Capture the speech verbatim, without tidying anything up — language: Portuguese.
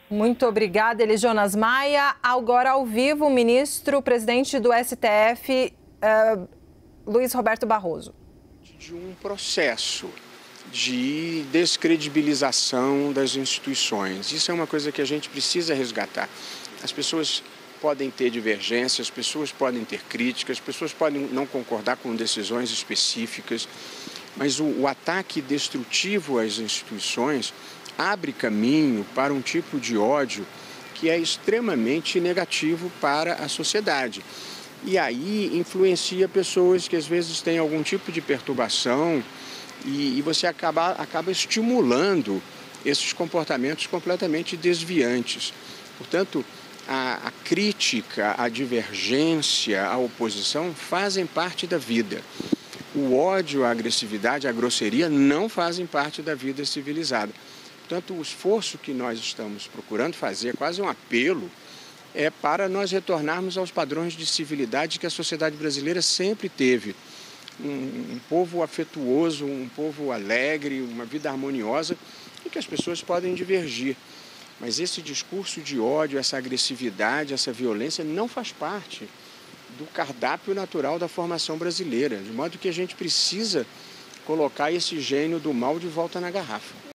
Muito obrigada, Elijonas Maia. Agora, ao vivo, o ministro, presidente do S T F, uh, Luiz Roberto Barroso. De um processo de descredibilização das instituições. Isso é uma coisa que a gente precisa resgatar. As pessoas podem ter divergências, as pessoas podem ter críticas, as pessoas podem não concordar com decisões específicas, mas o, o ataque destrutivo às instituições abre caminho para um tipo de ódio que é extremamente negativo para a sociedade. E aí influencia pessoas que às vezes têm algum tipo de perturbação e, e você acaba, acaba estimulando esses comportamentos completamente desviantes. Portanto, a, a crítica, a divergência, a oposição fazem parte da vida. O ódio, a agressividade, a grosseria não fazem parte da vida civilizada. Portanto, o esforço que nós estamos procurando fazer, é quase um apelo, é para nós retornarmos aos padrões de civilidade que a sociedade brasileira sempre teve. Um, um povo afetuoso, um povo alegre, uma vida harmoniosa, em que as pessoas podem divergir. Mas esse discurso de ódio, essa agressividade, essa violência não faz parte do cardápio natural da formação brasileira, de modo que a gente precisa colocar esse gênio do mal de volta na garrafa.